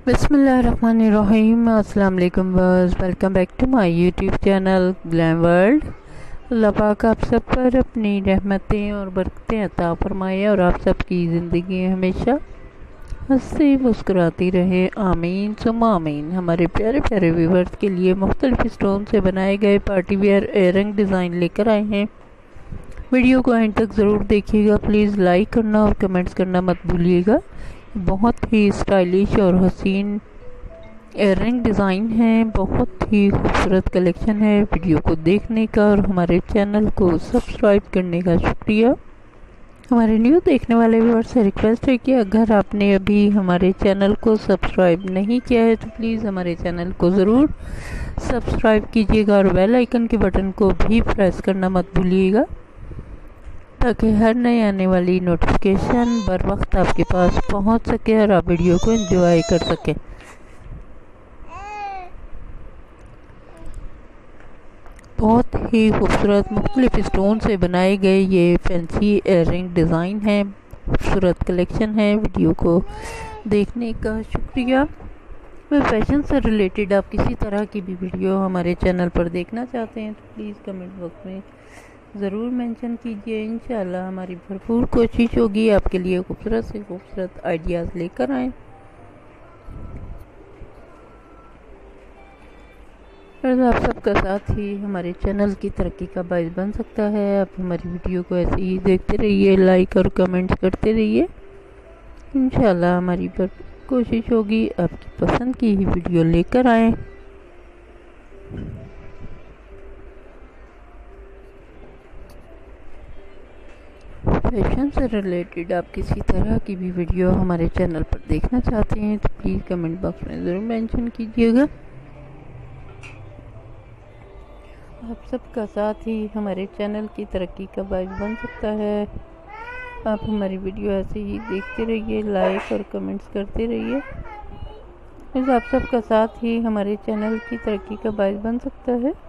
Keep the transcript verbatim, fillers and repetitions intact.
बिस्मिल्लाहिर्रहमानिर्रहीम। अस्सलाम वालेकुम बस, welcome back to my YouTube channel glam world. अल्लाह पाक आप सब पर अपनी रहमतें और बरकतें अता फरमाए और आप सब की ज़िंदगी हमेशा हंसती मुस्कुराती रहे, आमीन सुम्मा आमीन। हमारे प्यारे प्यारे व्यूवर्स के लिए मुख्तलिफ स्टोन से बनाए गए पार्टी वेयर एयरिंग डिज़ाइन लेकर आए हैं। वीडियो को एंड तक ज़रूर देखिएगा। प्लीज़ लाइक करना और कमेंट्स करना मत भूलिएगा। बहुत ही स्टाइलिश और हसीन इयररिंग डिज़ाइन है, बहुत ही खूबसूरत कलेक्शन है। वीडियो को देखने का और हमारे चैनल को सब्सक्राइब करने का शुक्रिया। हमारे न्यू देखने वाले व्यूअर्स से रिक्वेस्ट है कि अगर आपने अभी हमारे चैनल को सब्सक्राइब नहीं किया है तो प्लीज़ हमारे चैनल को ज़रूर सब्सक्राइब कीजिएगा और बेल आइकन के बटन को भी प्रेस करना मत भूलिएगा ताकि हर नई आने वाली नोटिफिकेशन बर वक्त आपके पास पहुंच सके और आप वीडियो को एंजॉय कर सकें। बहुत ही खूबसूरत मुख्तलिफ स्टोन से बनाए गए ये फैंसी इयररिंग डिज़ाइन है, खूबसूरत कलेक्शन है। वीडियो को देखने का शुक्रिया। मैं फैशन से रिलेटेड आप किसी तरह की भी वीडियो हमारे चैनल पर देखना चाहते हैं तो प्लीज़ कमेंट बॉक्स में ज़रूर मेंशन कीजिए। इंशाल्लाह हमारी भरपूर कोशिश होगी आपके लिए खूबसूरत से खूबसूरत आइडियाज़ लेकर आएँ। और आप सबका साथ ही हमारे चैनल की तरक्की का बायस बन सकता है। आप हमारी वीडियो को ऐसे ही देखते रहिए, लाइक और कमेंट्स करते रहिए। इंशाल्लाह हमारी भरपूर कोशिश होगी आपकी पसंद की ही वीडियो लेकर आएँ। फैशन से रिलेटेड आप किसी तरह की भी वीडियो हमारे चैनल पर देखना चाहते हैं तो प्लीज़ कमेंट बॉक्स में ज़रूर मेंशन कीजिएगा। आप सबका साथ ही हमारे चैनल की तरक्की का बायस बन सकता है। आप हमारी वीडियो ऐसे ही देखते रहिए, लाइक और कमेंट्स करते रहिए। बस आप सबका साथ ही हमारे चैनल की तरक्की का बायस बन सकता है।